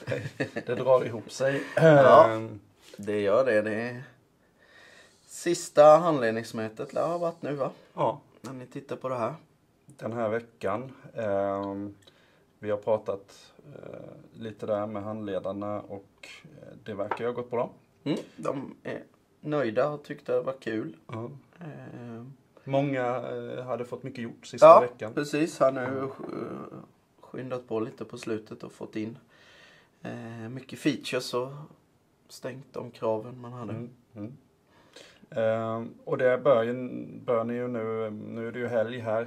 Det drar ihop sig. Ja, det gör det. Det är sista handledningsmötet lär ha varit nu, va? Ja. När ni tittar på det här. Den här veckan. Vi har pratat lite där med handledarna och det verkar ju ha gått bra. De är nöjda och tyckte det var kul. Många hade fått mycket gjort sista veckan. Ja, precis. Han har nu skyndat på lite på slutet och fått in mycket features och stängt de kraven man hade. Och det bör ni ju nu är det ju helg här.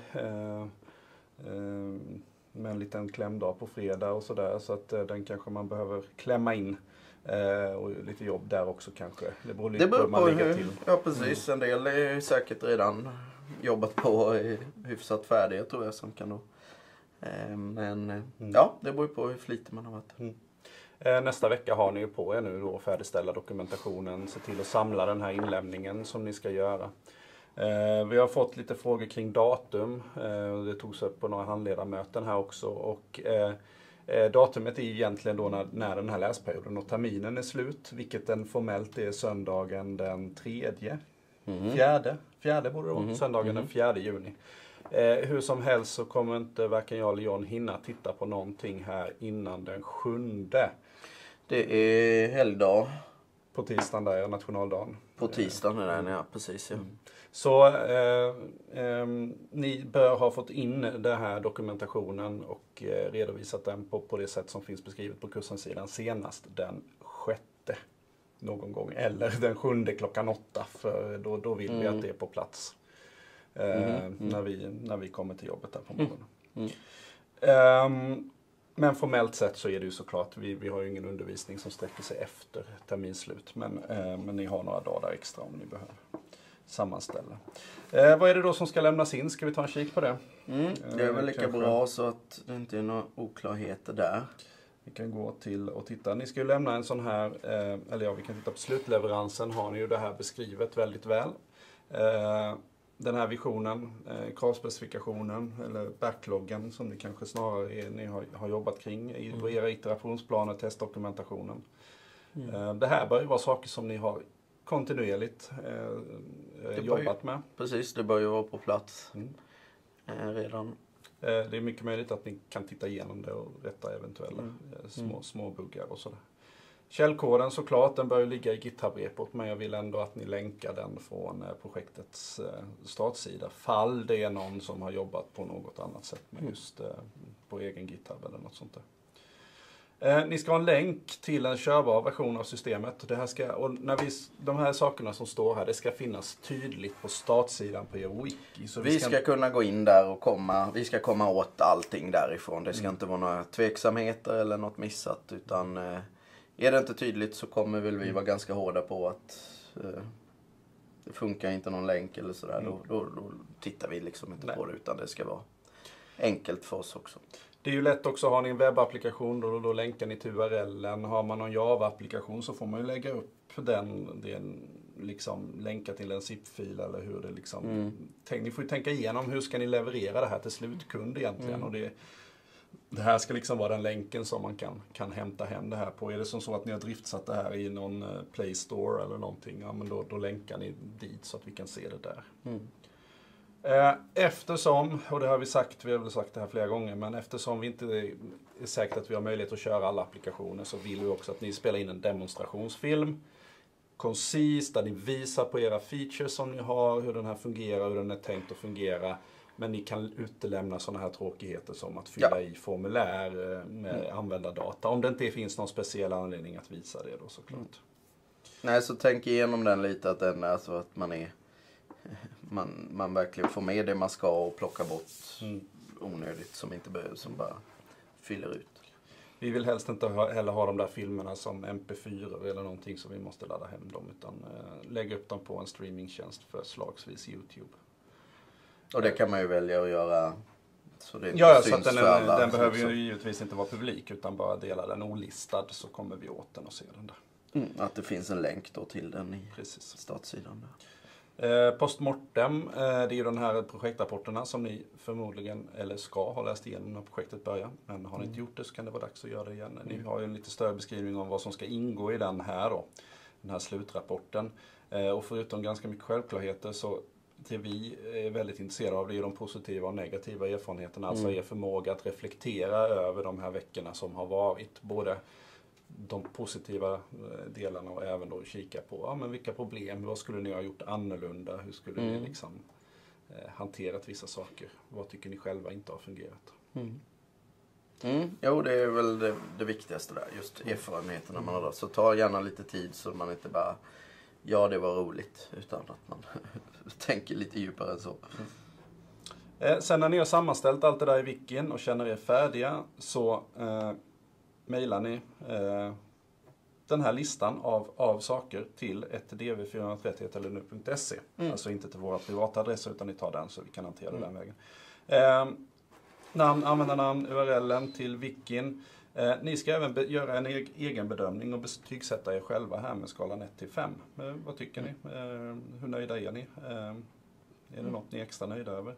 Med en liten klämdag på fredag och sådär. Så att den kanske man behöver klämma in. Och lite jobb där också kanske. Det beror lite på hur man lägger till. Ja, precis. En del är säkert redan jobbat på hyfsat färdiga, tror jag, som kan då. Men ja, det beror på hur flitig man har varit. Nästa vecka har ni ju på er nu då att färdigställa dokumentationen. Se till att samla den här inlämningen som ni ska göra. Vi har fått lite frågor kring datum. Det togs upp på några handledarmöten här också. Och datumet är egentligen då när den här läsperioden och terminen är slut. Vilket den formellt är söndagen den 3. Fjärde borde det vara. Söndagen den 4 juni. Hur som helst så kommer inte varken jag eller John hinna titta på någonting här innan den 7. Det är helgdag. På tisdagen där är nationaldagen. På tisdagen är den, ja, precis. Ja. Så ni bör ha fått in den här dokumentationen och redovisat den på det sätt som finns beskrivet på kursensidan senast den 6 någon gång. Eller den 7 klockan 8, för då vill vi att det är på plats. När vi kommer till jobbet där på morgonen. Men formellt sett så är det ju såklart, vi har ju ingen undervisning som sträcker sig efter terminslut. Men ni har några dagar extra om ni behöver sammanställa. Vad är det då som ska lämnas in? Ska vi ta en kik på det? Det är väl lika bra så att det inte är några oklarheter där. Vi kan gå till och titta. Ni ska ju lämna en sån här, vi kan titta på slutleveransen. Har ni ju det här beskrivet väldigt väl. Den här visionen, kravspecifikationen eller backloggen som ni kanske snarare ni har jobbat kring i era iterationsplaner, testdokumentationen. Det här bör ju vara saker som ni har kontinuerligt jobbat med. Precis, det bör ju vara på plats redan. Det är mycket möjligt att ni kan titta igenom det och rätta eventuella små buggar och sådär. Källkoden såklart, den bör ju ligga i GitHub-repot, men jag vill ändå att ni länkar den från projektets startsida. Fall det är någon som har jobbat på något annat sätt med just på egen GitHub eller något sånt där. Ni ska ha en länk till en körbar version av systemet. Det här och de här sakerna som står här, det ska finnas tydligt på startsidan på er wiki. Så vi ska kunna gå in där och vi ska komma åt allting därifrån. Det ska inte vara några tveksamheter eller något missat, utan är det inte tydligt så kommer väl vi vara ganska hårda på att det funkar inte någon länk eller sådär. Då tittar vi liksom inte på det, utan det ska vara enkelt för oss också. Det är ju lätt också, har ni en webbapplikation då länkar ni till URLen. Har man någon Java-applikation så får man ju lägga upp den liksom länka till en zip-fil eller hur det liksom. Ni får ju tänka igenom hur ska ni leverera det här till slutkund egentligen. Och det här ska liksom vara den länken som man kan hämta hem det här på. Är det som så att ni har driftsatt det här i någon Play Store eller någonting, ja men då länkar ni dit så att vi kan se det där. Eftersom, och det har vi har väl sagt det här flera gånger, men eftersom vi inte är säkert att vi har möjlighet att köra alla applikationer så vill vi också att ni spelar in en demonstrationsfilm. Koncis, där ni visar på era features som ni har, hur den här fungerar, hur den är tänkt att fungera. Men ni kan utelämna sådana här tråkigheter som att fylla i formulär med användardata. Om det inte finns någon speciell anledning att visa det då såklart. Nej, så tänk igenom den lite, att att man verkligen får med det man ska och plocka bort onödigt som inte behövs, som bara fyller ut. Vi vill helst inte heller ha de där filmerna som MP4 eller någonting som vi måste ladda hem dem, utan lägga upp dem på en streamingtjänst, förslagsvis YouTube. Och det kan man ju välja att göra så det syns så att den behöver ju givetvis inte vara publik, utan bara dela den olistad så kommer vi åt den och se den där. Att det finns en länk då till den i Precis. startsidan där. Postmortem, det är ju de här projektrapporterna som ni förmodligen, eller ska ha läst igenom när projektet börjar. Men har ni inte gjort det så kan det vara dags att göra det igen. Ni har ju en lite större beskrivning om vad som ska ingå i den här slutrapporten. Och förutom ganska mycket självklarheter så det vi är väldigt intresserade av det är de positiva och negativa erfarenheterna. Alltså er förmåga att reflektera över de här veckorna som har varit. Både de positiva delarna och även då kika på men vilka problem, vad skulle ni ha gjort annorlunda, hur skulle ni liksom hanterat vissa saker, vad tycker ni själva inte har fungerat. Jo, det är väl det viktigaste där, just erfarenheterna man har. Så ta gärna lite tid så man inte bara, ja det var roligt, utan att man tänker lite djupare än så. Sen när ni har sammanställt allt det där i wikin och känner er färdiga så mejlar ni den här listan av saker till ett dv430.nu.se. Alltså inte till våra privata adresser utan ni tar den så vi kan hantera det den vägen. Användarnamn, URLen till wikin. Ni ska även göra en egen bedömning och betygsätta er själva här med skalan 1-5. Vad tycker ni? Hur nöjda är ni? Är det något ni är extra nöjda över?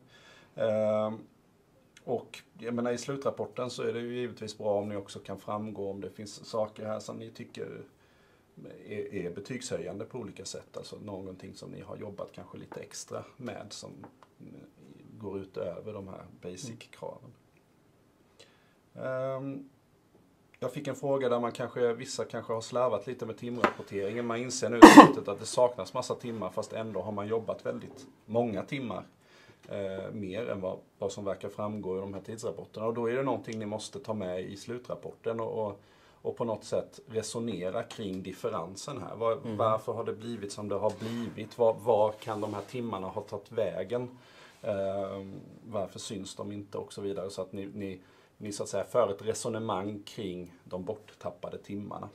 Och jag menar, i slutrapporten så är det ju givetvis bra om ni också kan framgå om det finns saker här som ni tycker är betygshöjande på olika sätt. Alltså någonting som ni har jobbat kanske lite extra med som går utöver de här basic-kraven. Jag fick en fråga där vissa kanske har slarvat lite med timrapporteringen. Man inser nu att det saknas massa timmar fast ändå har man jobbat väldigt många timmar. Mer än vad som verkar framgå i de här tidsrapporterna. Och då är det någonting ni måste ta med i slutrapporten och på något sätt resonera kring differensen här. Varför har det blivit som det har blivit? Var kan de här timmarna ha tagit vägen? Varför syns de inte och så vidare? Så att ni så att säga för ett resonemang kring de borttappade timmarna.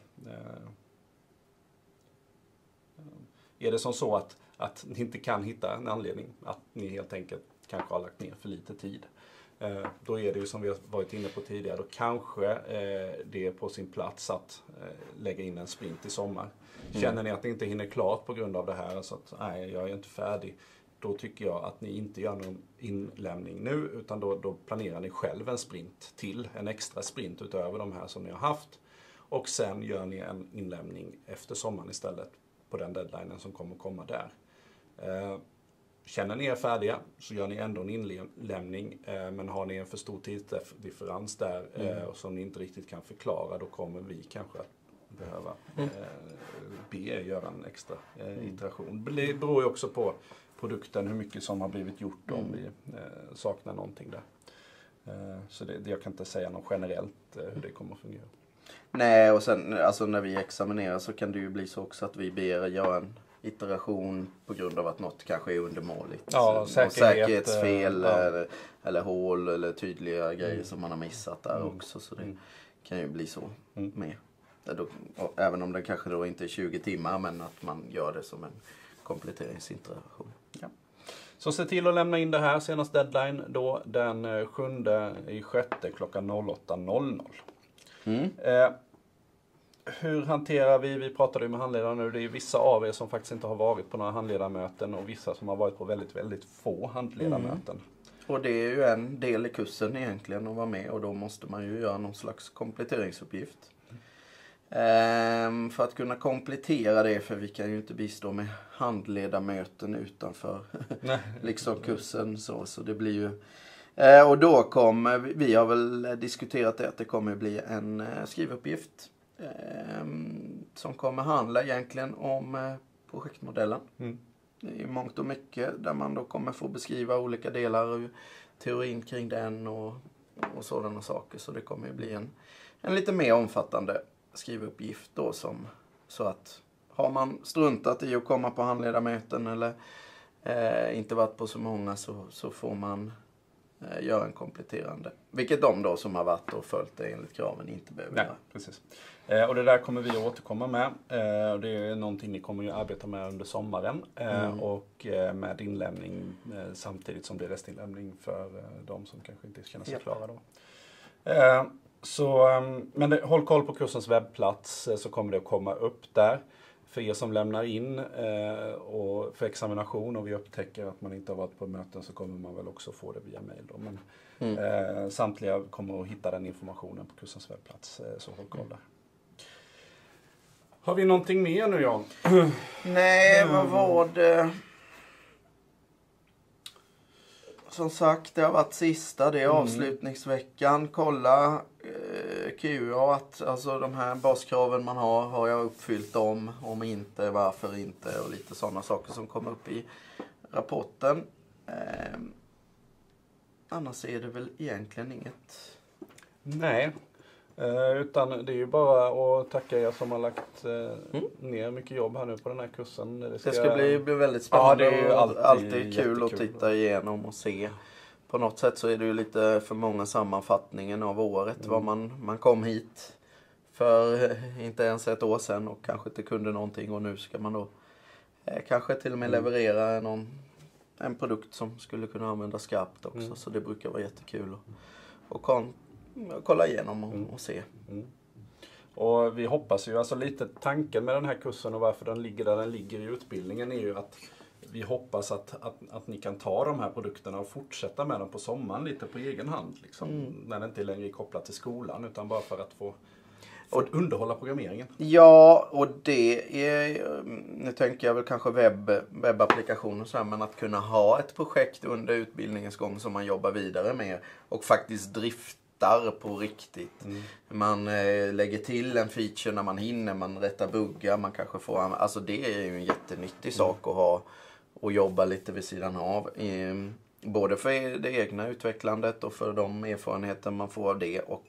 Är det som så att ni inte kan hitta en anledning, att ni helt enkelt kanske har lagt ner för lite tid. Då är det ju som vi har varit inne på tidigare, då kanske det är på sin plats att lägga in en sprint i sommar. Känner ni att ni inte hinner klart på grund av det här, så att nej, jag är inte färdig, då tycker jag att ni inte gör någon inlämning nu, utan då planerar ni själv en sprint till, en extra sprint utöver de här som ni har haft. Och sen gör ni en inlämning efter sommaren istället på den deadlinen som kommer komma där. Känner ni er färdiga så gör ni ändå en inlämning, men har ni en för stor tidsdifferens där som ni inte riktigt kan förklara, då kommer vi kanske att behöva be er göra en extra iteration. Det beror ju också på produkten, hur mycket som har blivit gjort om vi saknar någonting där. Så jag kan inte säga något generellt hur det kommer att fungera. Nej, och sen alltså när vi examinerar så kan det ju bli så också att vi ber göra en iteration på grund av att något kanske är undermåligt. Ja, säkerhetsfel eller hål eller tydliga grejer som man har missat där också. Så det kan ju bli så med. Även om det kanske då inte är 20 timmar, men att man gör det som en kompletteringsiteration. Ja. Så se till att lämna in det här senast deadline då den 7/6 klockan 08:00. Hur hanterar vi pratade ju med handledare nu, det är vissa av er som faktiskt inte har varit på några handledarmöten och vissa som har varit på väldigt, väldigt få handledarmöten. Och det är ju en del i kursen egentligen att vara med, och då måste man ju göra någon slags kompletteringsuppgift. För att kunna komplettera det, för vi kan ju inte bistå med handledarmöten utanför liksom kursen så det blir ju och då kommer vi har väl diskuterat det, att det kommer bli en skrivuppgift som kommer handla egentligen om projektmodellen i mångt och mycket, där man då kommer få beskriva olika delar och teorin kring den och sådana saker. Så det kommer ju bli en lite mer omfattande skrivuppgift då, så att har man struntat i att komma på handledarmöten eller inte varit på så många, så får man göra en kompletterande. Vilket de då som har varit och följt det enligt kraven inte behöver göra. Precis. Och det där kommer vi att återkomma med. Och det är någonting ni kommer ju arbeta med under sommaren. Och med inlämning samtidigt som det är restinlämning för de som kanske inte känner sig klara då. Men håll koll på kursens webbplats, så kommer det att komma upp där. för er som lämnar in och för examination och vi upptäcker att man inte har varit på möten så kommer man väl också få det via mail då. Men samtliga kommer att hitta den informationen på kursens webbplats, så håll koll där. Har vi någonting mer nu, Jan? Nej, vad var det? Som sagt, det har varit sista, det är avslutningsveckan. Kolla QA, att alltså de här baskraven man har jag uppfyllt dem? Om inte, varför inte? Och lite sådana saker som kommer upp i rapporten. Annars är det väl egentligen inget. Nej, utan det är ju bara att tacka er som har lagt ner mycket jobb här nu på den här kursen. Det ska bli väldigt spännande. Ja, det är ju alltid kul att titta igenom och se. På något sätt så är det ju lite för många sammanfattningen av året. Vad man kom hit för inte ens ett år sedan och kanske inte kunde någonting. Och nu ska man då kanske till och med leverera en produkt som skulle kunna användas skarpt också. Så det brukar vara jättekul att kolla igenom och se. Och vi hoppas ju, alltså lite tanken med den här kursen och varför den ligger där den ligger i utbildningen är ju att vi hoppas att ni kan ta de här produkterna och fortsätta med dem på sommaren lite på egen hand. Liksom, när det inte längre är kopplat till skolan utan bara för att få underhålla programmeringen. Ja, och det är, nu tänker jag väl kanske webbapplikationer så här, men att kunna ha ett projekt under utbildningens gång som man jobbar vidare med och faktiskt driftar på riktigt. Man lägger till en feature när man hinner, man rättar buggar, man kanske får, alltså det är ju en jättenyttig sak att ha och jobba lite vid sidan av. Både för det egna utvecklandet och för de erfarenheter man får av det och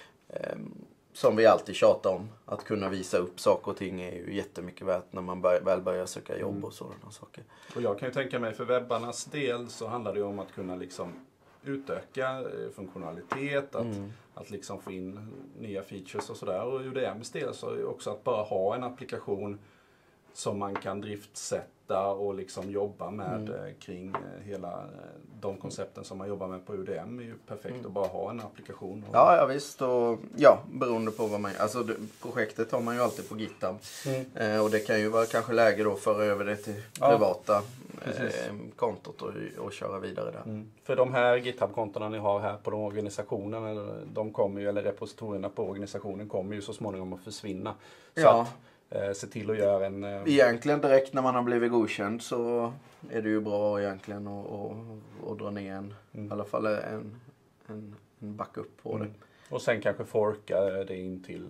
som vi alltid tjatar om, att kunna visa upp saker och ting är ju jättemycket värt när man väl börjar söka jobb och sådana saker. Och jag kan ju tänka mig för webbarnas del så handlar det om att kunna liksom utöka funktionalitet, att liksom få in nya features och sådär. Och UDMs del så är det också att bara ha en applikation som man kan driftsätta och liksom jobba med kring hela de koncepten som man jobbar med på UDM är ju perfekt att bara ha en applikation. Ja visst, och beroende på vad man gör. Alltså projektet har man ju alltid på GitHub. Och det kan ju vara kanske läge då att föra över det till privata kontot och köra vidare där. För de här GitHub-kontona ni har här på de organisationen, de kommer ju, eller repositorierna på organisationen kommer ju så småningom att försvinna. Så att se till att göra en... Egentligen direkt när man har blivit godkänd så är det ju bra egentligen att dra ner i alla fall en backup på det. Och sen kanske forka det in till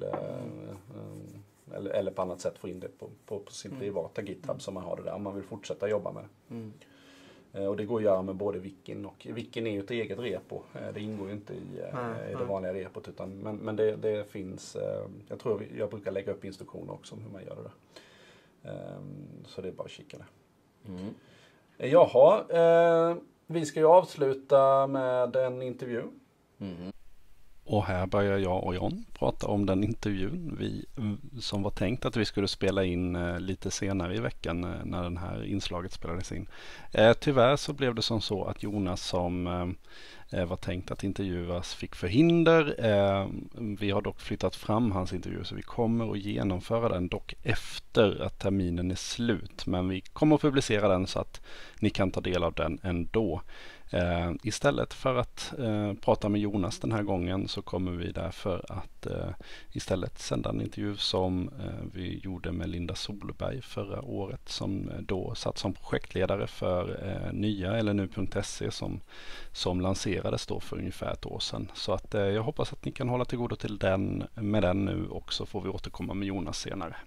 eller på annat sätt få in det på sin privata GitHub som man har det där om man vill fortsätta jobba med det. Och det går att göra med både Wikin och Wikin är ju ett eget repo. Det ingår ju inte i det vanliga repot men det finns, jag tror jag brukar lägga upp instruktioner också om hur man gör det där. Så det är bara att kika där. Jaha, vi ska ju avsluta med en intervju. Och här börjar jag och John prata om den intervjun som var tänkt att vi skulle spela in lite senare i veckan när den här inslaget spelades in. Tyvärr så blev det som så att Jonas som var tänkt att intervjuas fick förhinder. Vi har dock flyttat fram hans intervju så vi kommer att genomföra den dock efter att terminen är slut. Men vi kommer att publicera den så att ni kan ta del av den ändå. Istället för att prata med Jonas den här gången så kommer vi därför att istället sända en intervju som vi gjorde med Linda Solberg förra året som då satt som projektledare för nya eller nu.se som lanserades då för ungefär ett år sedan. Så att jag hoppas att ni kan hålla till godo till med den nu och så får vi återkomma med Jonas senare.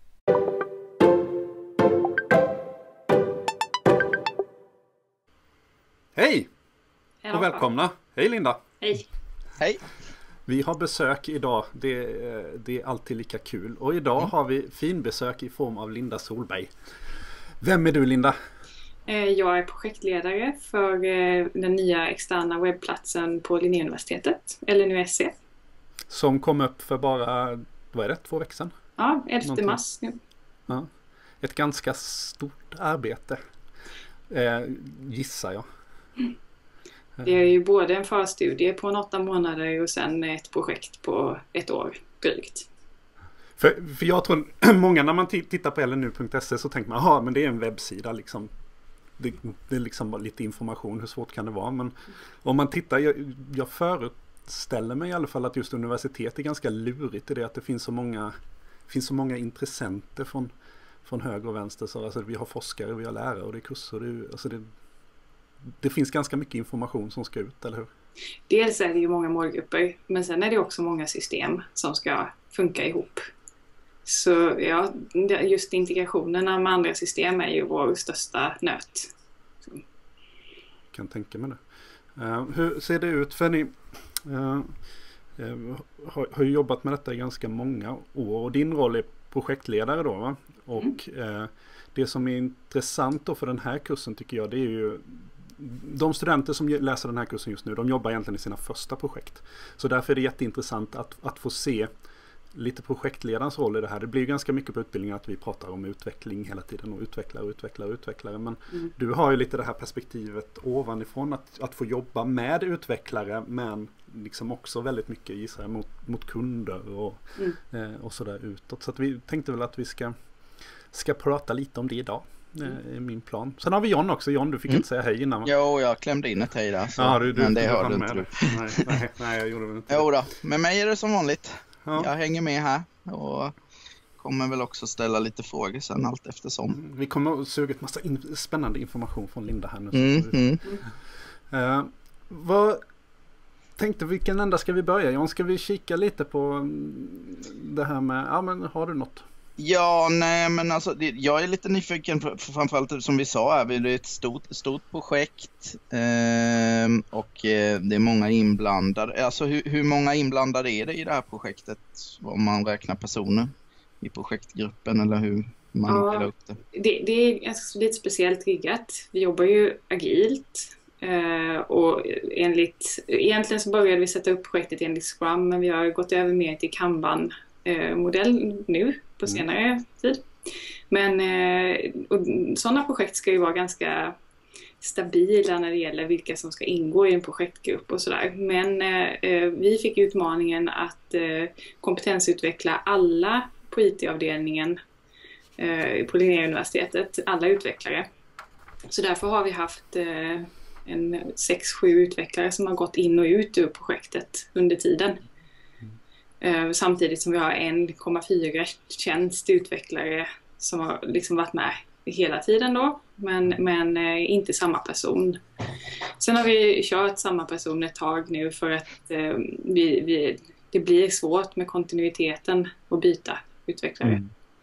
Hej! Och välkomna! Hej Linda! Hej! Hej! Vi har besök idag, det är alltid lika kul. Och idag har vi finbesök i form av Linda Solberg. Vem är du Linda? Jag är projektledare för den nya externa webbplatsen på Linnéuniversitetet, eller LNU-SE. Som kom upp för bara, 2 veckor sedan? Ja, 11 mars nu. Ja. Ett ganska stort arbete, gissar jag. Det är ju både en förstudie på 8 månader och sen ett projekt på 1 år drygt. För jag tror många när man tittar på lnu.se så tänker man, aha, men det är en webbsida liksom. Det är liksom bara lite information, hur svårt kan det vara? Men om man tittar, jag föreställer mig i alla fall att just universitet är ganska lurigt i det att det finns så många intressenter från höger och vänster. Så alltså, vi har forskare, vi har lärare och det är kurser. Alltså det finns ganska mycket information som ska ut, eller hur? Dels är det ju många målgrupper, men sen är det också många system som ska funka ihop. Så ja, just integrationen med andra system är ju vår största nöt. Jag kan tänka mig det. Hur ser det ut? För ni har ju jobbat med detta i ganska många år. Och din roll är projektledare då, va? Och det som är intressant då för den här kursen tycker jag, det är ju de studenter som läser den här kursen just nu, de jobbar egentligen i sina första projekt. Så därför är det jätteintressant att få se lite projektledarens roll i det här. Det blir ju ganska mycket på utbildningen att vi pratar om utveckling hela tiden och utvecklare. Men du har ju lite det här perspektivet ovanifrån att få jobba med utvecklare, men liksom också väldigt mycket gissar jag mot kunder och sådär utåt. Så att vi tänkte väl att vi ska prata lite om det idag. Är min plan. Sen har vi John också. John, du fick inte säga hej innan. Jo, jag klämde in ett hej där. Så. Ja, men det hörde inte du. Nej, jag gjorde väl inte. Jo då, med mig är det som vanligt. Ja. Jag hänger med här och kommer väl också ställa lite frågor sen allt eftersom. Vi kommer att suga ett massa spännande information från Linda här nu. Vad tänkte, vilken ända ska vi börja? John, ska vi kika lite på det här med, men har du något? Ja, nej, men alltså jag är lite nyfiken för framförallt som vi sa här, det är ett stort projekt och det är många inblandade. Alltså hur många inblandade är det i det här projektet om man räknar personer i projektgruppen eller hur man delar upp det? Det är alltså lite speciellt riggat. Vi jobbar ju agilt och egentligen så började vi sätta upp projektet enligt Scrum, men vi har gått över mer till Kanban modell nu på senare tid. Men sådana projekt ska ju vara ganska stabila när det gäller vilka som ska ingå i en projektgrupp och sådär. Men vi fick utmaningen att kompetensutveckla alla på IT-avdelningen på Linnéuniversitetet, alla utvecklare. Så därför har vi haft 6-7 utvecklare som har gått in och ut ur projektet under tiden. Samtidigt som vi har 1,4 tjänst utvecklare som har liksom varit med hela tiden då, men inte samma person. Sen har vi kört samma person ett tag nu för att det blir svårt med kontinuiteten att byta utvecklare.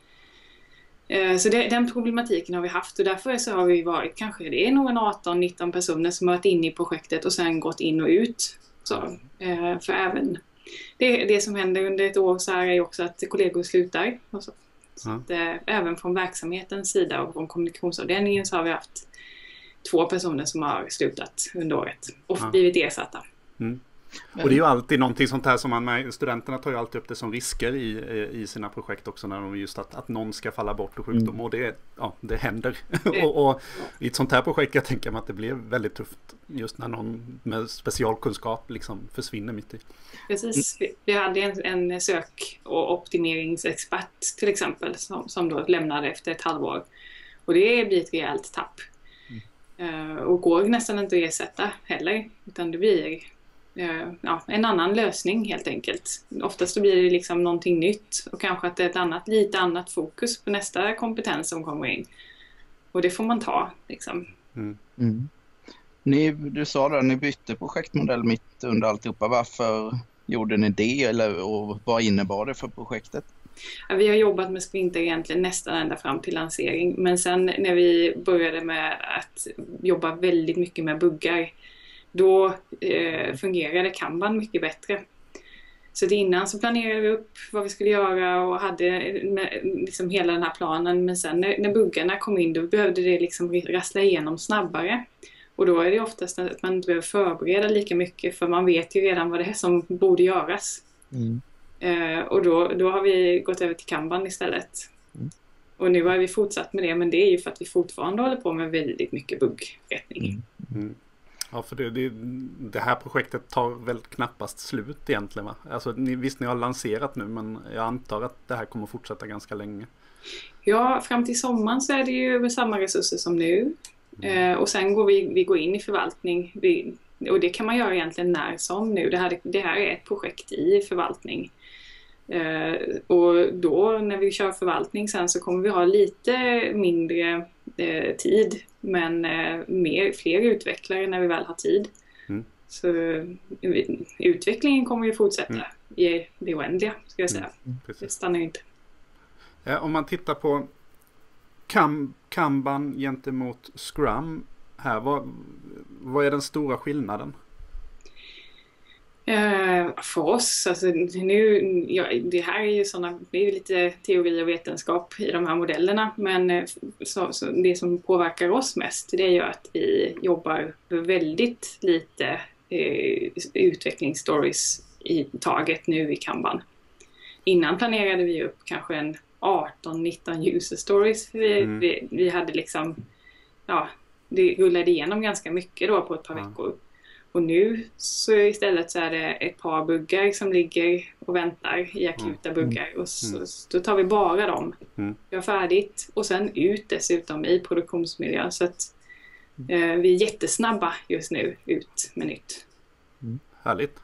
Så den problematiken har vi haft och därför så har vi varit, kanske det är nog 18-19 personer som har varit inne i projektet och sen gått in och ut. Så, för även det som händer under ett år så här är ju också att kollegor slutar. Och så att, även från verksamhetens sida och från kommunikationsavdelningen så har vi haft 2 personer som har slutat under året och blivit ersatta. Och det är ju alltid någonting sånt här som studenterna tar ju alltid upp det som risker i sina projekt också, när de just att någon ska falla bort och sjukdom och det händer. och i ett sånt här projekt jag tänker mig att det blir väldigt tufft just när någon med specialkunskap liksom försvinner mitt i. Precis, vi hade en sök- och optimeringsexpert till exempel som då lämnade efter ett halvår och det blir ett rejält tapp. Och går nästan inte att ersätta heller, utan det blir en annan lösning helt enkelt. Oftast blir det liksom någonting nytt och kanske att det är ett lite annat fokus på nästa kompetens som kommer in. Och det får man ta liksom. Du sa det, ni bytte projektmodell mitt under alltihopa. Varför gjorde ni det och vad innebar det för projektet? Ja, vi har jobbat med sprintar egentligen nästan ända fram till lansering. Men sen när vi började med att jobba väldigt mycket med buggar, då fungerade Kanban mycket bättre. Så innan så planerade vi upp vad vi skulle göra och hade liksom hela den här planen. Men sen när buggarna kom in, då behövde det liksom rassla igenom snabbare. Och då är det oftast att man inte behöver förbereda lika mycket, för man vet ju redan vad det är som borde göras. Och då har vi gått över till Kanban istället. Och nu har vi fortsatt med det, men det är ju för att vi fortfarande håller på med väldigt mycket buggrättning. Ja, för det här projektet tar väl knappast slut egentligen, va? Alltså, visst, ni har lanserat nu, men jag antar att det här kommer fortsätta ganska länge. Ja, fram till sommaren så är det ju med samma resurser som nu. Och sen går vi går in i förvaltning. Och det kan man göra egentligen när som nu. Det här är ett projekt i förvaltning. Och då när vi kör förvaltning sen så kommer vi ha lite mindre tid. Men fler utvecklare när vi väl har tid. Så utvecklingen kommer ju fortsätta i det oändliga, ska jag säga. Det stannar ju inte. Om man tittar på Kanban gentemot Scrum här, vad är den stora skillnaden? För oss, alltså det här är ju det är lite teori och vetenskap i de här modellerna, men så det som påverkar oss mest, det är ju att vi jobbar väldigt lite utvecklingsstories i taget nu i Kanban. Innan planerade vi upp kanske en 18-19 user stories. Vi hade liksom, det rullade igenom ganska mycket då på ett par veckor. Och nu så istället så är det ett par buggar som ligger och väntar i akuta buggar. Och då tar vi bara dem. Gör färdigt och sen ut dessutom i produktionsmiljö. Så att vi är jättesnabba just nu ut med nytt. Härligt.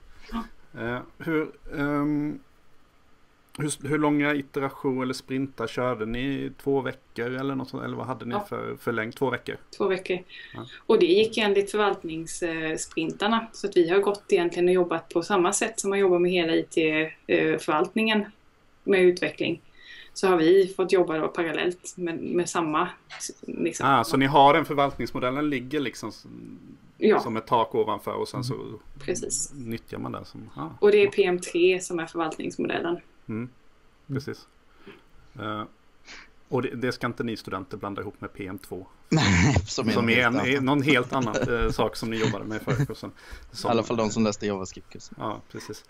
Hur långa iteration eller sprintar körde ni? 2 veckor eller något sånt? Eller vad hade ni för längd? 2 veckor? 2 veckor. Ja. Och det gick enligt förvaltningssprintarna. Så att vi har gått egentligen och jobbat på samma sätt som man jobbar med hela IT-förvaltningen med utveckling. Så har vi fått jobba då parallellt med samma. Liksom. Så ni har den förvaltningsmodellen ligger liksom som ett tak ovanför och sen så nyttjar man det som... Och det är PM3 som är förvaltningsmodellen. Precis. Och det ska inte ni studenter blanda ihop med PM2. som är någon helt annan sak som ni jobbade med förra kursen. I alla fall de som läste JavaScript-kursen. Ja, precis.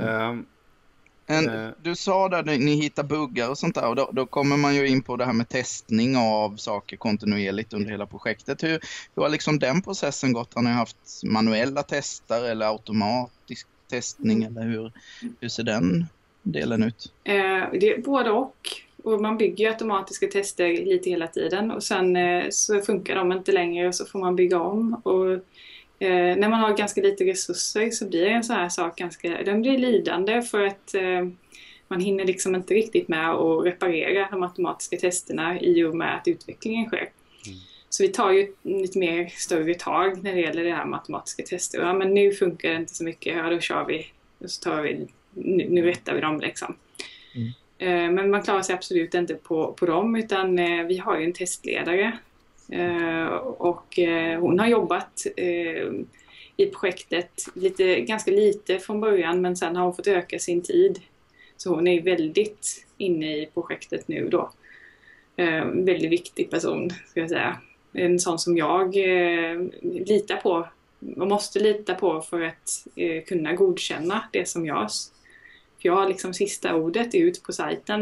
Du sa där att ni hittar buggar och sånt där, och då kommer man ju in på det här med testning av saker kontinuerligt under hela projektet. Hur har liksom den processen gått? Har ni haft manuella tester eller automatisk testning, eller hur ser den delen ut? Det är både och man bygger ju automatiska tester lite hela tiden och sen så funkar de inte längre och så får man bygga om. Och när man har ganska lite resurser så blir en sån här sak den blir lidande för att man hinner liksom inte riktigt med att reparera de automatiska testerna i och med att utvecklingen sker. Så vi tar ju lite mer större tag när det gäller det här med automatiska tester. Ja, men nu funkar det inte så mycket, ja då kör vi och så tar vi, nu rättar vi dem liksom. Men man klarar sig absolut inte på dem, utan vi har ju en testledare. Och hon har jobbat i projektet ganska lite från början, men sen har hon fått öka sin tid. Så hon är väldigt inne i projektet nu då. Väldigt viktig person, ska jag säga. En sån som jag litar på. Man måste lita på för att kunna godkänna det som görs. För jag har liksom sista ordet ut på sajten.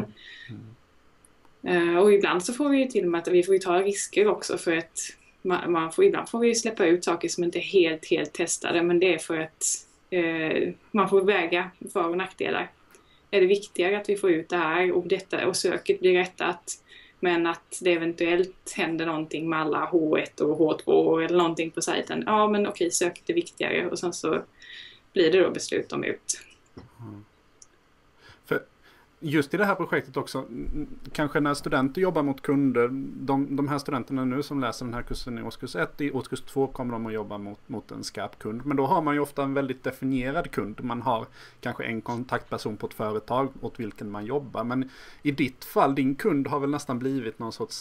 Och ibland så får vi till och med att vi får ta risker också, för att ibland får vi släppa ut saker som inte är helt testade, men det är för att man får väga för- och nackdelar. Är det viktigare att vi får ut det här och söket blir rättat, men att det eventuellt händer någonting med alla H1 och H2 eller någonting på sajten. Ja, men okej, söket är viktigare och sen så blir det då beslut om ut. För just i det här projektet också, kanske när studenter jobbar mot kunder, de här studenterna nu som läser den här kursen i årskurs 1, i årskurs 2 kommer de att jobba mot en skarp kund. Men då har man ju ofta en väldigt definierad kund. Man har kanske en kontaktperson på ett företag åt vilken man jobbar. Men i ditt fall, din kund har väl nästan blivit någon sorts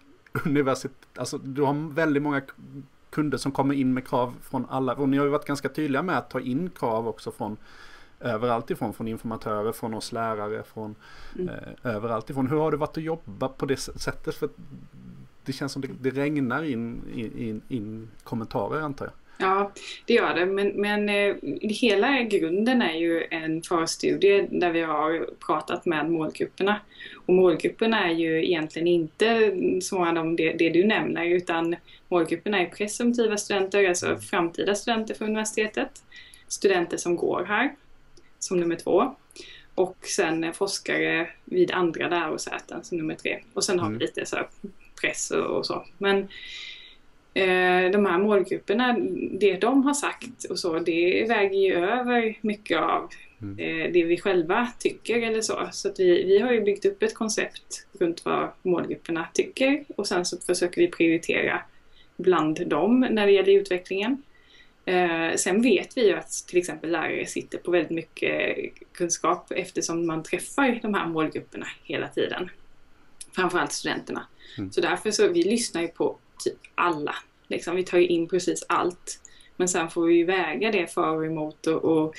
du har väldigt många kunder som kommer in med krav från alla. Och ni har ju varit ganska tydliga med att ta in krav också från överallt ifrån, från informatörer, från oss lärare, från överallt ifrån. Hur har det varit att jobba på det sättet? För det känns som det regnar in kommentarer, antar jag. Ja, det gör det. Men hela grunden är ju en förstudie där vi har pratat med målgrupperna. Och målgrupperna är ju egentligen inte sådana det du nämner, utan målgrupperna är presumtiva studenter, alltså framtida studenter för universitetet. Studenter som går här, som nummer 2. Och sen forskare vid andra lärosäten som nummer 3. Och sen har vi lite så här press och så. Men de här målgrupperna, det de har sagt och så, det väger ju över mycket av det vi själva tycker eller så. Så att vi har ju byggt upp ett koncept runt vad målgrupperna tycker och sen så försöker vi prioritera bland dem när det gäller utvecklingen. Sen vet vi ju att till exempel lärare sitter på väldigt mycket kunskap eftersom man träffar de här målgrupperna hela tiden. Framförallt studenterna. Så därför så vi lyssnar ju på typ alla. Liksom, vi tar ju in precis allt. Men sen får vi väga det för och emot och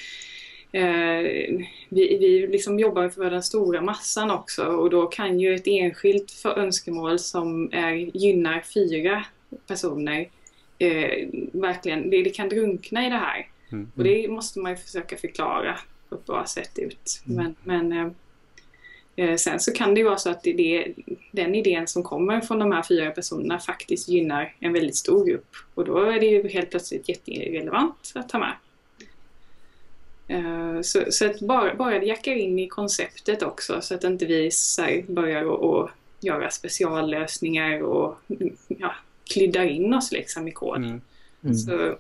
vi liksom jobbar för den stora massan också. Och då kan ju ett enskilt önskemål som gynnar 4 personer verkligen, det kan drunkna i det här. Och det måste man ju försöka förklara på ett bra sätt ut. Men sen så kan det ju vara så att den idén som kommer från de här 4 personerna faktiskt gynnar en väldigt stor grupp. Och då är det ju helt plötsligt jätterelevant att ta med. Så att bara det jackar in i konceptet också så att inte vi börjar att göra speciallösningar och kryddar in oss liksom i kod. Så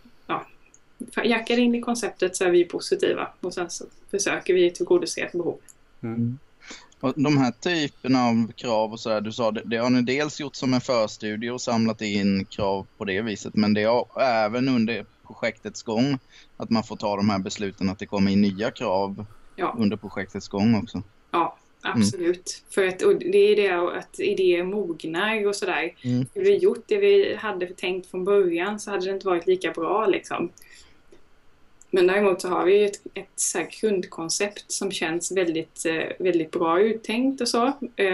jackar in i konceptet så är vi positiva och sen så försöker vi tillgodose ett behov. Och de här typerna av krav och sådär, du sa, det har ni dels gjort som en förstudie och samlat in krav på det viset, men det har även under projektets gång att man får ta de här besluten att det kommer in nya krav under projektets gång också. Ja, absolut. För att det är det att idéer mognar och sådär. Skulle vi gjort det vi hade tänkt från början så hade det inte varit lika bra liksom. Men däremot så har vi ett så här grundkoncept som känns väldigt, väldigt bra uttänkt och så.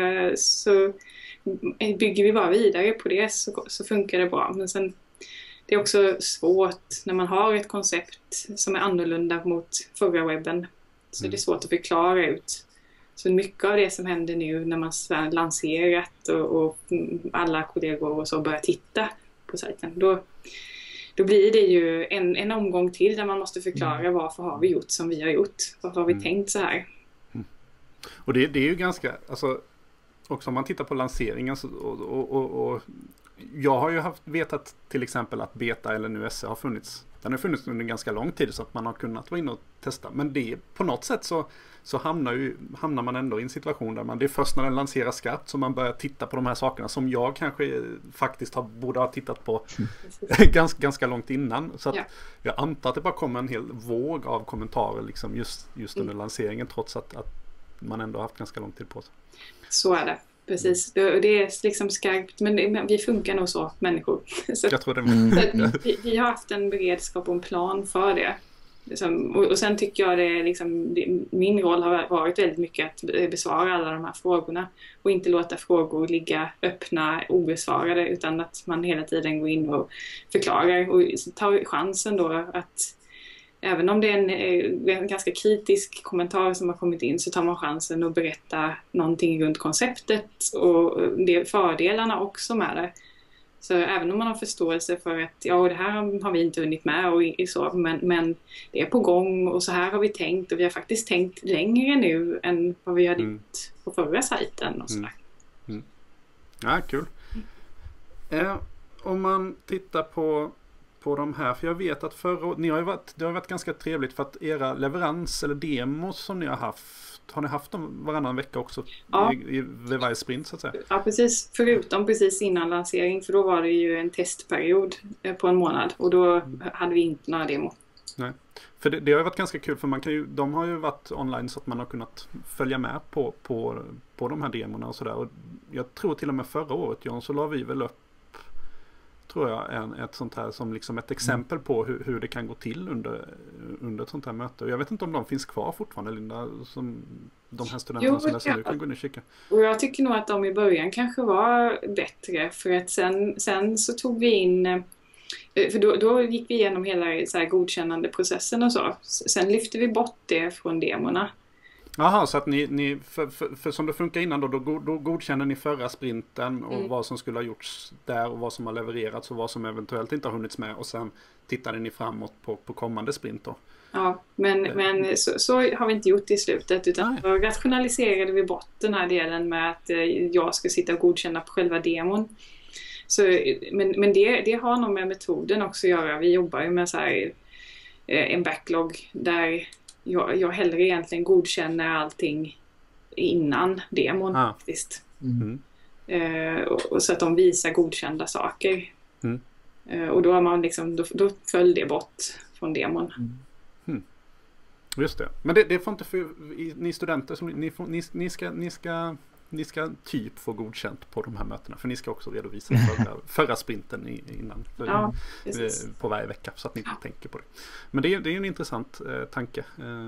Så bygger vi bara vidare på det så funkar det bra. Men sen det är också svårt när man har ett koncept som är annorlunda mot förra webben. Så det är svårt att förklara ut. Så mycket av det som händer nu när man lanserat och alla kollegor och så börjar titta på sajten. Då blir det ju en omgång till där man måste förklara varför har vi gjort som vi har gjort. Varför har vi tänkt så här? Och det är ju ganska, alltså också om man tittar på lanseringen och jag har ju vetat till exempel att beta eller nu SE har funnits. Den har funnits under ganska lång tid så att man har kunnat vara inne och testa. Men det på något sätt så hamnar man ändå i en situation där det är först när den lanseras skarpt som man börjar titta på de här sakerna som jag kanske faktiskt borde ha tittat på ganska långt innan. Så att jag antar att det bara kommer en hel våg av kommentarer liksom just under lanseringen trots att man ändå haft ganska lång tid på sig. Så är det. Precis, det är liksom skarpt, men vi funkar nog så, människor. Så, jag tror det. Vi har haft en beredskap och en plan för det. Och sen tycker jag min roll har varit väldigt mycket att besvara alla de här frågorna och inte låta frågor ligga öppna, obesvarade, utan att man hela tiden går in och förklarar och tar chansen då att även om det är en ganska kritisk kommentar som har kommit in så tar man chansen att berätta någonting runt konceptet och det är fördelarna också med det. Så även om man har förståelse för att det här har vi inte hunnit med och så, men det är på gång och så här har vi tänkt och vi har faktiskt tänkt längre nu än vad vi hade gjort på förra sajten och sådär. Ja, kul. Om man tittar på de här, för jag vet att det har varit ganska trevligt för att era leverans eller demos som ni har ni haft dem varannan vecka också vid varje sprint så att säga? Ja, precis. Förutom precis innan lansering, för då var det ju en testperiod på en månad och då hade vi inte några demo. Nej. För det har varit ganska kul för de har ju varit online så att man har kunnat följa med på de här demorna och sådär. Och jag tror till och med förra året, John, så la vi väl upp tror jag ett sånt här som liksom ett exempel på hur det kan gå till under ett sånt här möte. Jag vet inte om de finns kvar fortfarande, Linda, som de här studenterna som läser nu kan gå in och kika. Och jag tycker nog att de i början kanske var bättre för att sen så tog vi in För då gick vi igenom hela så här godkännande processen och så. Sen lyfte vi bort det från demorna. Jaha, så att ni för som det funkar innan då godkänner ni förra sprinten och vad som skulle ha gjorts där och vad som har levererats och vad som eventuellt inte har hunnits med, och sen tittade ni framåt på kommande sprint då. Ja, men så har vi inte gjort i slutet, utan då rationaliserade vi bort den här delen med att jag ska sitta och godkänna på själva demon. Så, men det har nog med metoden också att göra. Vi jobbar ju med så här, en backlog där jag hellre egentligen godkänner allting innan demon faktiskt. Och så att de visar godkända saker. Och då har man liksom, då föll det bort från demon. Just det. Men det får inte ni studenter som ni ska typ få godkänt på de här mötena, för ni ska också redovisa förra sprinten innan på varje vecka, så att ni tänker på det. Men det är en intressant tanke.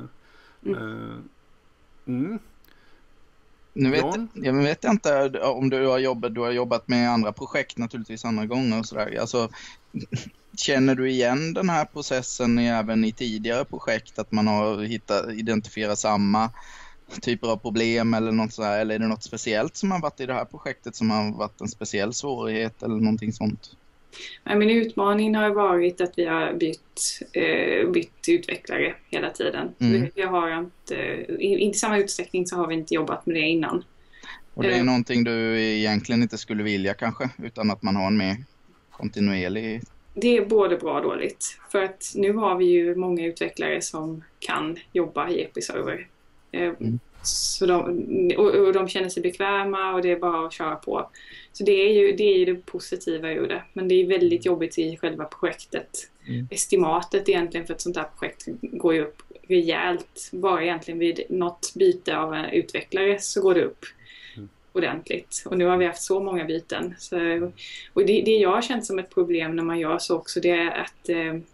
Nu vet jag inte om du har jobbat med andra projekt naturligtvis andra gånger och sådär. Alltså, känner du igen den här processen även i tidigare projekt, att man har identifierat samma typer av problem eller något sådär, eller är det något speciellt som har varit i det här projektet som har varit en speciell svårighet eller någonting sånt? Min utmaning har varit att vi har bytt utvecklare hela tiden. Vi har inte i samma utsträckning så har vi inte jobbat med det innan. Och det är någonting du egentligen inte skulle vilja kanske, utan att man har en mer kontinuerlig... Det är både bra och dåligt. För att nu har vi ju många utvecklare som kan jobba i Episerver. Så de känner sig bekväma och det är bara att köra på. Så det är ju det positiva ur det. Men det är väldigt jobbigt i själva projektet. Estimatet egentligen för ett sånt här projekt går ju upp rejält. Bara egentligen vid något byte av en utvecklare så går det upp ordentligt. Och nu har vi haft så många byten. Och det jag har känt som ett problem när man gör så också, det är att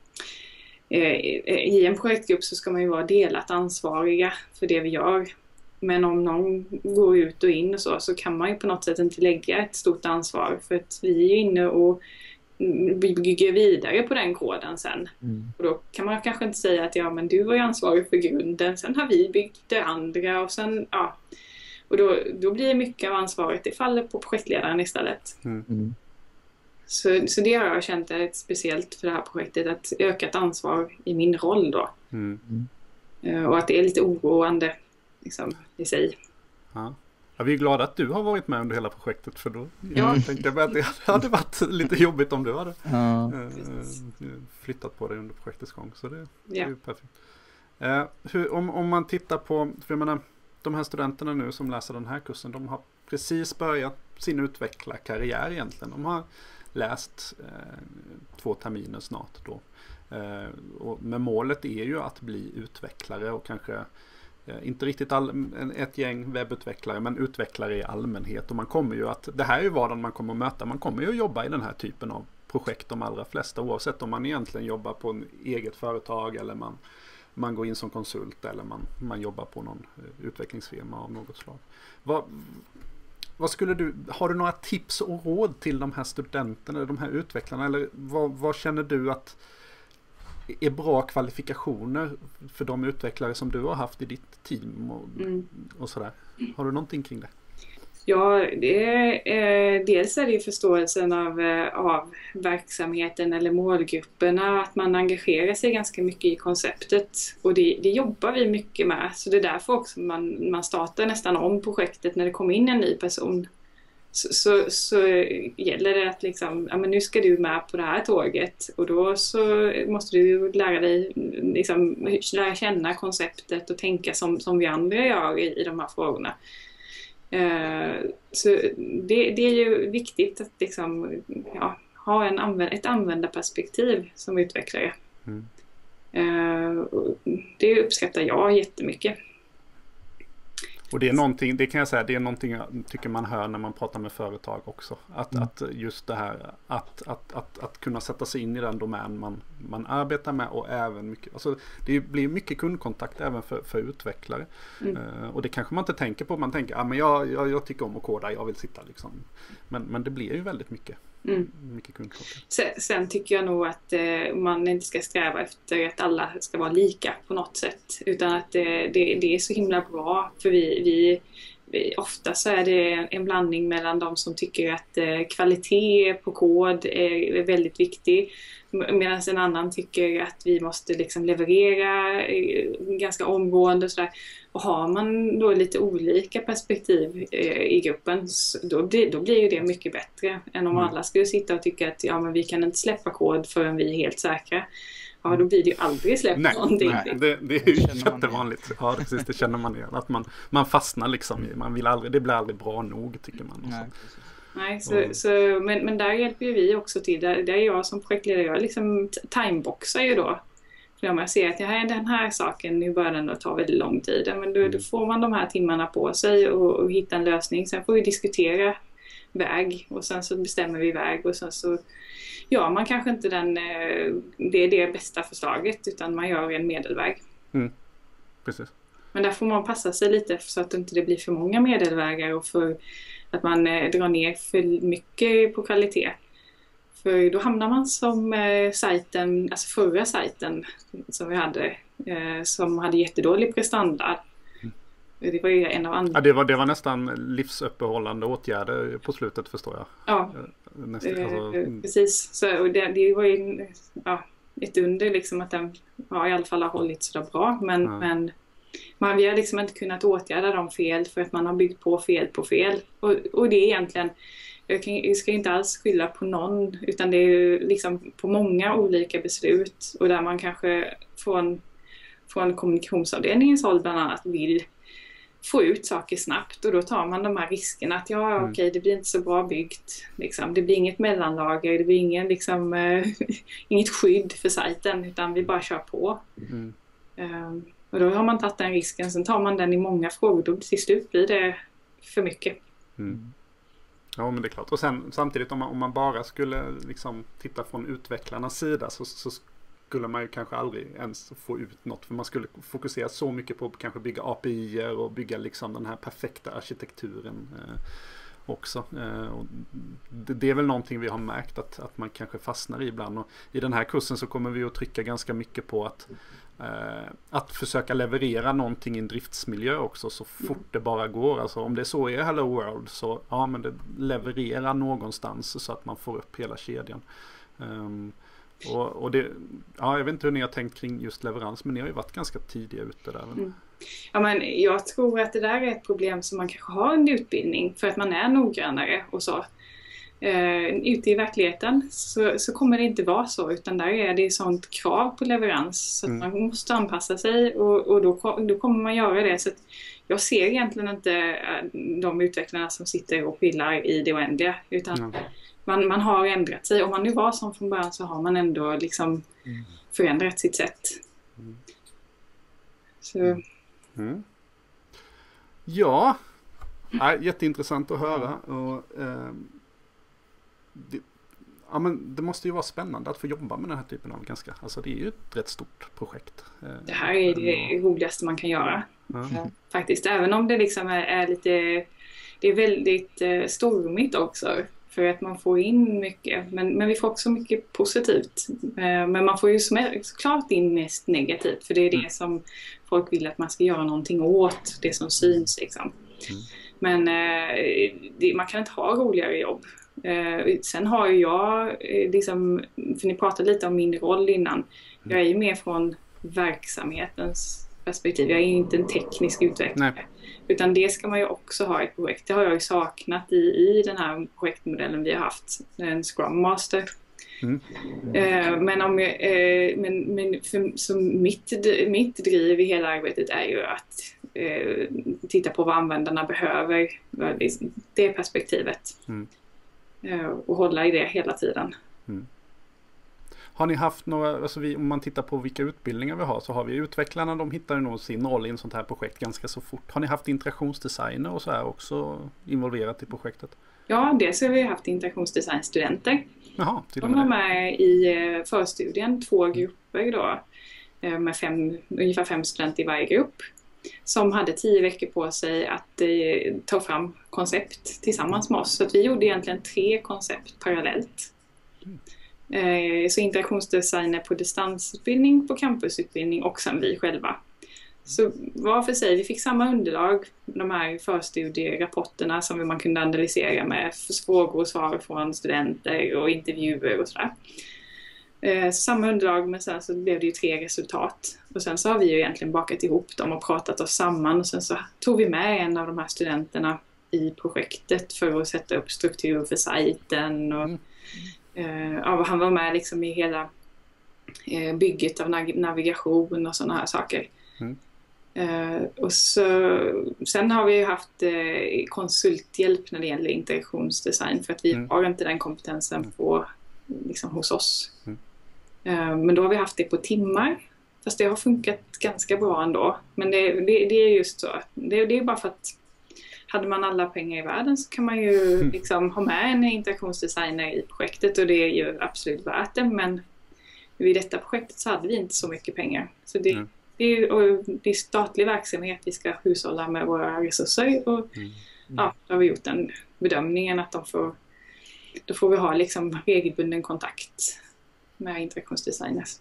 i en projektgrupp så ska man ju vara delat ansvariga för det vi gör. Men om någon går ut och in och så kan man ju på något sätt inte lägga ett stort ansvar, för att vi är ju inne och bygger vidare på den koden sen. Och då kan man kanske inte säga att men du var ju ansvarig för grunden, sen har vi byggt det andra och sen och då blir mycket av ansvaret, det faller på projektledaren istället. Så det har jag känt är speciellt för det här projektet, att ökat ansvar i min roll då. Och att det är lite oroande liksom, i sig. Ja, vi är glada att du har varit med under hela projektet, för då tänkte jag att det hade varit lite jobbigt om du hade flyttat på dig under projektets gång. Så det är ju perfekt. Om man tittar på, för jag menar, de här studenterna nu som läser den här kursen, de har precis börjat sin utvecklarkarriär egentligen. De har läst 2 terminer snart då. Men målet är ju att bli utvecklare och kanske inte riktigt ett gäng webbutvecklare, men utvecklare i allmänhet. Och man kommer ju att, det här är ju vardagen man kommer att möta. Man kommer ju att jobba i den här typen av projekt de allra flesta, oavsett om man egentligen jobbar på en eget företag eller man går in som konsult eller man jobbar på någon utvecklingsfirma av något slag. Vad skulle har du några tips och råd till de här studenterna, de här utvecklarna, eller vad känner du att är bra kvalifikationer för de utvecklare som du har haft i ditt team och sådär? Har du någonting kring det? Ja, dels är det ju förståelsen av verksamheten eller målgrupperna, att man engagerar sig ganska mycket i konceptet, och det jobbar vi mycket med, så det är därför också man startar nästan om projektet när det kommer in en ny person. Så gäller det att liksom, men nu ska du med på det här tåget, och då så måste du lära dig liksom, lära känna konceptet och tänka som vi andra gör i de här frågorna. Så det är ju viktigt att liksom, ha ett användarperspektiv som utvecklare. Det uppskattar jag jättemycket. Och det är någonting, det kan jag säga, det är någonting jag tycker man hör när man pratar med företag också. Att just det här att kunna sätta sig in i den domän man arbetar med, och även mycket, alltså det blir mycket kundkontakt även för utvecklare. Och det kanske man inte tänker på. Man tänker, men jag tycker om att koda, jag vill sitta liksom. Men det blir ju väldigt mycket. mycket kunskap. Sen tycker jag nog att man inte ska sträva efter att alla ska vara lika på något sätt. Utan att det är så himla bra. För vi ofta så är det en blandning mellan de som tycker att kvalitet på kod är väldigt viktig. Medan en annan tycker att vi måste liksom leverera ganska omgående och sådär. Och har man då lite olika perspektiv i gruppen, då blir ju det mycket bättre än om alla skulle sitta och tycka att men vi kan inte släppa kod förrän vi är helt säkra. Ja, då blir det ju aldrig släppt någonting. Nej, det är ju jättevanligt. Ja, precis, det känner man igen. Att man fastnar liksom i, man vill aldrig, det blir aldrig bra nog, tycker man. Men där hjälper ju vi också till. Där är jag som projektledare, jag liksom timeboxar ju då. För om jag ser att den här saken, nu börjar den att ta väldigt lång tid. Men då får man de här timmarna på sig och hitta en lösning. Sen får vi diskutera väg och sen så bestämmer vi väg och sen så man kanske inte det är det bästa förslaget, utan man gör en medelväg. Precis. Men där får man passa sig lite så att det inte blir för många medelvägar och för att man drar ner för mycket på kvalitet. För då hamnar man som sajten, alltså förra sajten som vi hade, som hade jättedålig prestanda. Det var ju en av andra. Ja, det var nästan livsuppehållande åtgärder på slutet, förstår jag. Ja, precis. Så, och det var ju ett under liksom att den i alla fall har hållit så bra. Men vi har liksom inte kunnat åtgärda de fel för att man har byggt på fel. Och det är egentligen, jag ska inte alls skylla på någon, utan det är ju liksom på många olika beslut. Och där man kanske från kommunikationsavdelningens håll bland annat vill få ut saker snabbt, och då tar man de här riskerna att det blir inte så bra byggt liksom. Det blir inget mellanlager, det blir ingen liksom inget skydd för sajten, utan vi bara kör på. Och då har man tagit den risken, sen tar man den i många frågor, då till slut blir det för mycket. Ja, men det är klart. Och sen samtidigt om man bara skulle liksom titta från utvecklarnas sida så skulle man ju kanske aldrig ens få ut något, för man skulle fokusera så mycket på att kanske bygga API-er och bygga liksom den här perfekta arkitekturen också. Och det är väl någonting vi har märkt att man kanske fastnar i ibland, och i den här kursen så kommer vi att trycka ganska mycket på att försöka leverera någonting i en driftsmiljö också så fort det bara går. Alltså om det så är Hello World, så men det levererar någonstans så att man får upp hela kedjan. Och det, jag vet inte hur ni har tänkt kring just leverans, men ni har ju varit ganska tidiga ute där. Ja, men jag tror att det där är ett problem som man kanske har en utbildning för att man är noggrannare och så. Ute i verkligheten så kommer det inte vara så, utan där är det sånt krav på leverans så att man måste anpassa sig, och då kommer man göra det. Så att jag ser egentligen inte de utvecklarna som sitter och pillar i det oändliga, utan man har ändrat sig. Om man nu var som från början, så har man ändå liksom förändrat sitt sätt. Så. Ja, jätteintressant att höra. Och, men det måste ju vara spännande att få jobba med den här typen av alltså det är ju ett rätt stort projekt. Det här är det roligaste man kan göra. Faktiskt, även om det liksom är lite, det är väldigt stormigt också. För att man får in mycket, men vi får också mycket positivt. Men man får ju såklart in mest negativt, för det är det som folk vill att man ska göra någonting åt, det som syns liksom. Men man kan inte ha roligare jobb. Sen har ju jag, liksom, för ni pratade lite om min roll innan, jag är ju mer från verksamhetens perspektiv. Jag är inte en teknisk utvecklare. Nej. Utan det ska man ju också ha i ett projekt. Det har jag ju saknat i den här projektmodellen vi har haft. En Scrum Master. Så mitt driv i hela arbetet är ju att titta på vad användarna behöver. Det perspektivet. Och hålla i det hela tiden. Har ni haft några, om man tittar på vilka utbildningar vi har, så har vi utvecklarna, de hittar ju nog sin roll i en sånt här projekt ganska så fort. Har ni haft integrationsdesigner och så här också involverat i projektet? Ja, dels har vi haft integrationsdesignstudenter. Jaha, de var med i förstudien, 2 grupper då, med ungefär 5 studenter i varje grupp. som hade 10 veckor på sig att ta fram koncept tillsammans med oss. Så att vi gjorde egentligen 3 koncept parallellt. Så interaktionsdesigner på distansutbildning, på campusutbildning och sen vi själva. Så var för sig, vi fick samma underlag, de här förstudierapporterna som man kunde analysera med frågor och svar från studenter och intervjuer och sådär. Samma underlag, men sen så blev det ju 3 resultat. Och sen så har vi ju egentligen bakat ihop dem och pratat oss samman. Och sen så tog vi med en av de här studenterna i projektet för att sätta upp struktur för sajten. Och, han var med liksom i hela bygget av navigation och sådana här saker. Och så, sen har vi ju haft konsulthjälp när det gäller interaktionsdesign, för att vi har inte den kompetensen på, liksom, hos oss. Men då har vi haft det på timmar, fast det har funkat ganska bra ändå. Men det är just så, det är bara för att hade man alla pengar i världen så kan man ju liksom ha med en interaktionsdesigner i projektet, och det är ju absolut värt det. Men vid detta projektet så hade vi inte så mycket pengar. Så det är statlig verksamhet, vi ska hushålla med våra resurser, och då har vi gjort den bedömningen att då får vi ha liksom regelbunden kontakt med interaktionsdesigners.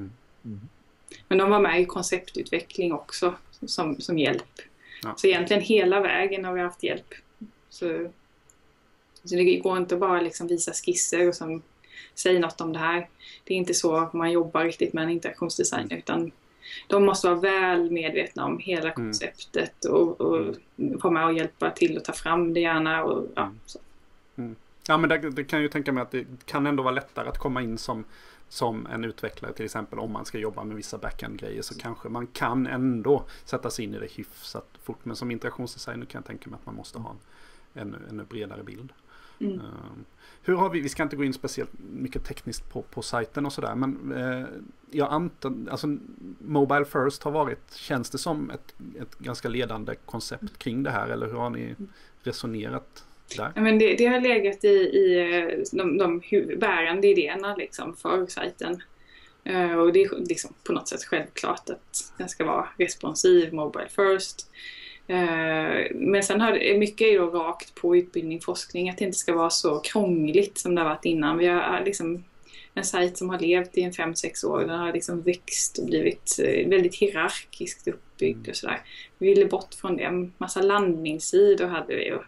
Men de var med i konceptutveckling också som hjälp. Så egentligen hela vägen har vi haft hjälp. Så det går inte bara liksom visa skisser och som säger något om det här. Det är inte så man jobbar riktigt med en interaktionsdesign, utan de måste vara väl medvetna om hela konceptet och få med och hjälpa till att ta fram det gärna. Och, så. Ja, men det kan ju tänka mig att det kan ändå vara lättare att komma in som en utvecklare, till exempel om man ska jobba med vissa backend-grejer, så kanske man kan ändå sätta sig in i det hyfsat fort. Men som integrationsdesigner kan jag tänka mig att man måste ha en bredare bild. Hur har vi ska inte gå in speciellt mycket tekniskt på sajten och sådär, men jag antar, alltså Mobile First har varit, känns det som ett ganska ledande koncept kring det här, eller hur har ni resonerat där? Ja, men det har legat i de bärande idéerna liksom för sajten. Och det är liksom på något sätt självklart att den ska vara responsiv, Mobile First. Men sen har mycket är då rakt på utbildning, forskning, att det inte ska vara så krångligt som det har varit innan. Vi har liksom en sajt som har levt i 5-6 år, den har liksom växt och blivit väldigt hierarkiskt uppbyggd och sådär. Vi ville bort från det, en massa landningssidor hade vi och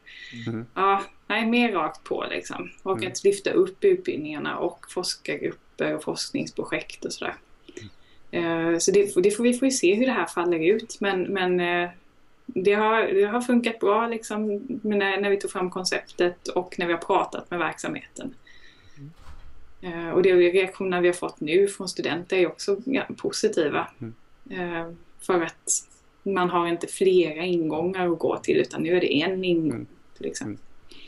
mer rakt på liksom. Och att lyfta upp utbildningarna och forskargrupper och forskningsprojekt och sådär. Så det får vi se hur det här faller ut, men det har funkat bra liksom, när vi tog fram konceptet och när vi har pratat med verksamheten. Och de reaktioner vi har fått nu från studenter är också positiva. För att man har inte flera ingångar att gå till, utan nu är det en ingång till exempel.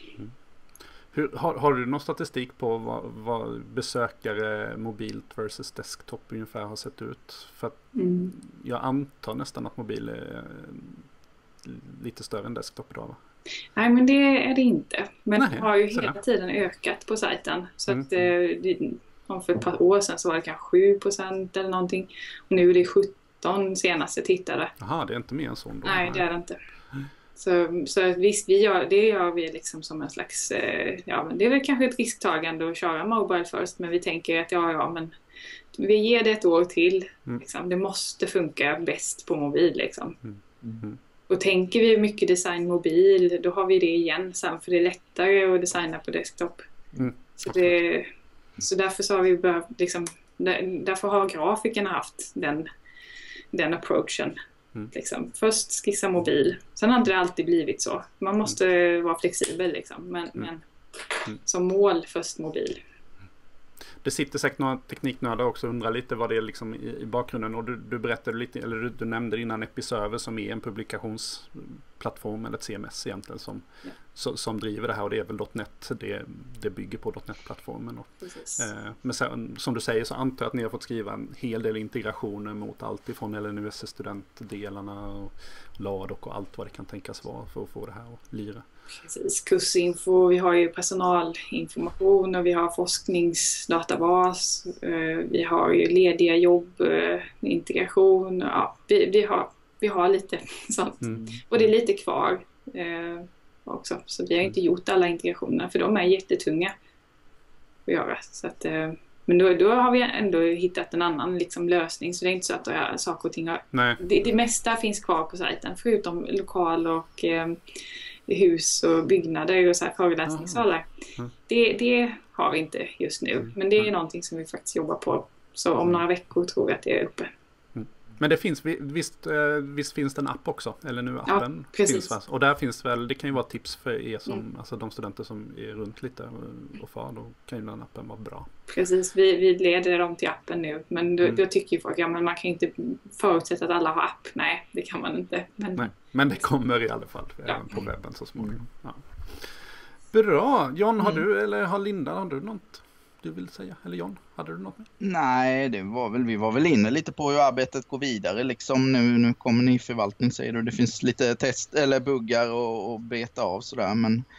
Har du någon statistik på vad besökare mobilt versus desktop ungefär har sett ut? För att jag antar nästan att mobil är lite större än desktop idag, va? Nej, men det är det inte. Men det har ju hela tiden ökat på sajten. Så att för ett par år sedan så var det kanske 7% eller någonting. Och nu är det 17 senaste tittare. Jaha, det är inte mer än så. Nej, det är det inte. Så visst, det gör vi liksom som en slags... men det är väl kanske ett risktagande att köra Mobile First. Men vi tänker att men vi ger det ett år till. Liksom. Det måste funka bäst på mobil liksom. Och tänker vi mycket design mobil, då har vi det igen sen, för det är lättare att designa på desktop. Så därför så har vi behövt liksom, därför har grafikerna haft den approachen. Liksom. Först skissa mobil, sen har det alltid blivit så. Man måste vara flexibel liksom, men som mål först mobil. Det sitter säkert några tekniknördar också och undrar lite vad det är liksom i bakgrunden, och du berättade lite, eller du nämnde innan Episerver som är en publikationsplattform eller ett CMS egentligen som driver det här, och det är väl .NET, det bygger på .NET-plattformen. Men sen, som du säger, så antar jag att ni har fått skriva en hel del integrationer mot allt ifrån LNUS-studentdelarna och LADOC och allt vad det kan tänkas vara för att få det här att lira. Precis, kursinfo, vi har ju personalinformation och vi har forskningsdatabas, vi har ju lediga jobb, integration, vi har vi har lite sånt. Och det är lite kvar också. Så vi har inte gjort alla integrationer, för de är jättetunga att göra. Så att, men då har vi ändå hittat en annan liksom lösning, så det är inte så att saker och ting har... Det mesta finns kvar på sajten, förutom lokal och hus och byggnader och så här föreläsningssalar. Det har vi inte just nu, men det är någonting som vi faktiskt jobbar på. Så om några veckor tror jag att det är uppe. Men det finns, visst finns det en app också? Eller nu appen finns, va? Och där finns väl, det kan ju vara tips för er som, alltså de studenter som är runt lite och far, då kan ju den appen vara bra. Precis, vi leder dem till appen nu. Men då tycker ju folk, men man kan inte förutsätta att alla har app. Nej, det kan man inte. Men det kommer i alla fall även på webben så småningom. Ja. Bra, John, har du, eller har Linda, har du något du vill säga? Eller John, hade du något med? Nej, vi var väl inne lite på hur arbetet går vidare. Liksom nu kommer ni i förvaltning, säger du. Det finns lite test eller buggar och beta av sådär.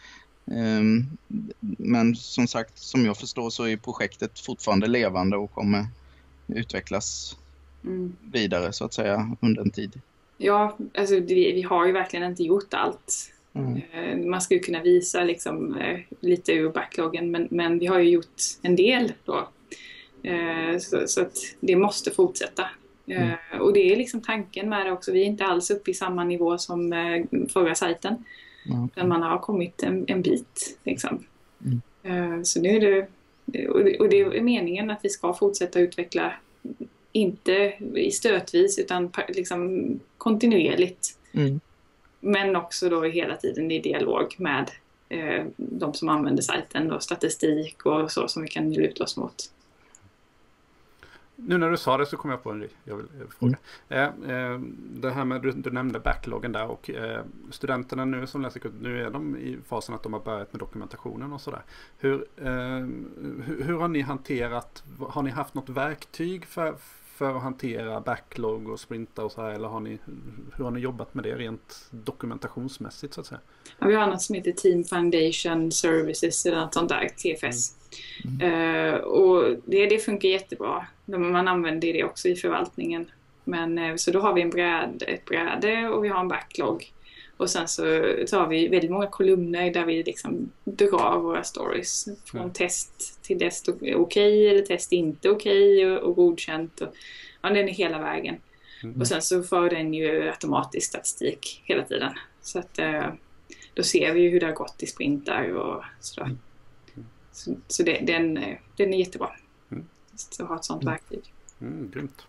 Men som sagt, som jag förstår så är projektet fortfarande levande och kommer utvecklas vidare så att säga under en tid. Ja, alltså vi har ju verkligen inte gjort allt. Man skulle kunna visa liksom, lite ur backloggen, men vi har ju gjort en del då. Så att det måste fortsätta. Och det är liksom tanken med det också. Vi är inte alls uppe i samma nivå som förra sajten. Men man har kommit en bit. Liksom. Så nu är det, och det är meningen att vi ska fortsätta utveckla, inte i stötvis utan liksom kontinuerligt. Men också då hela tiden i dialog med de som använder sajten och statistik och så som vi kan luta oss mot. Nu när du sa det så kom jag på en jag vill fråga. Det här med, du nämnde backloggen där och studenterna nu som läser, nu är de i fasen att de har börjat med dokumentationen och sådär. Hur har ni hanterat, har ni haft något verktyg för att hantera backlog och sprinta och så här, eller hur har ni jobbat med det rent dokumentationsmässigt så att säga? Ja, vi har något som heter Team Foundation Services eller något sånt där, TFS. Och det funkar jättebra. Man använder det också i förvaltningen. Men så då har vi ett bräde och vi har en backlog. Och sen så har vi väldigt många kolumner där vi liksom drar våra stories. Från test till test okej eller test inte okej och godkänt. Och, den är hela vägen. Och sen så för den ju automatisk statistik hela tiden. Så att då ser vi ju hur det har gått i sprintar och sådär. Så den är jättebra. Så ha ett sånt verktyg. Grymt.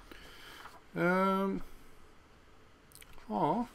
Ja.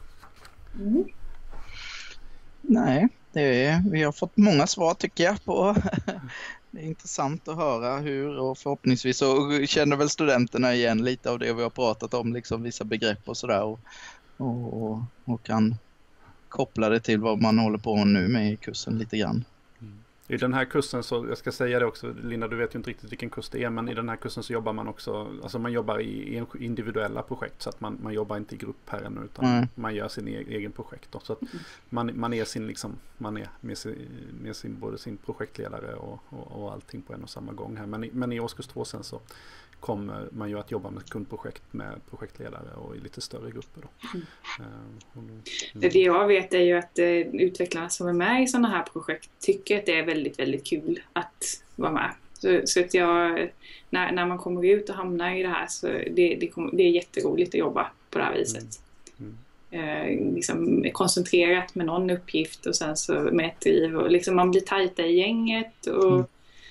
Nej, vi har fått många svar tycker jag på. Det är intressant att höra hur, och förhoppningsvis så känner väl studenterna igen lite av det vi har pratat om, liksom vissa begrepp och sådär och kan koppla det till vad man håller på nu med i kursen lite grann. I den här kursen så, jag ska säga det också, Linda, du vet ju inte riktigt vilken kurs det är, men i den här kursen så jobbar man också, alltså man jobbar i individuella projekt, så att man jobbar inte i grupp här ännu, utan man gör sin egen projekt då, så att man är sin liksom, man är med sin både sin projektledare och allting på en och samma gång här, men i årskurs 2 sen så kommer man ju att jobba med kundprojekt med projektledare och i lite större grupper då. Det jag vet är ju att utvecklarna som är med i sådana här projekt tycker att det är väldigt, väldigt kul att vara med. Så att när man kommer ut och hamnar i det här så det är jätteroligt att jobba på det här viset. Liksom koncentrerat med någon uppgift och sen så med ett driv och liksom man blir tajta i gänget och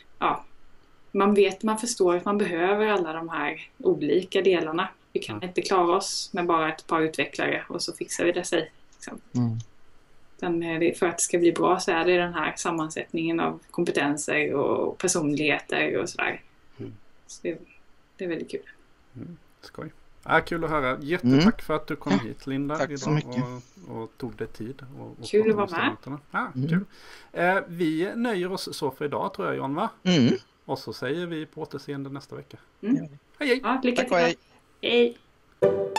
man förstår att man behöver alla de här olika delarna. Vi kan inte klara oss med bara ett par utvecklare och så fixar vi det sig. Liksom. För att det ska bli bra så är det den här sammansättningen av kompetenser och personligheter och sådär. Så det är väldigt kul. Skoj. Kul att höra. Jättetack för att du kom hit, Linda. Tack så mycket. Och tog dig tid. Och kul att vara med. Kul. Vi nöjer oss så för idag tror jag, John, va? Och så säger vi på återseende nästa vecka. Hej. Ja, lycka till. Tack, hej. Hej.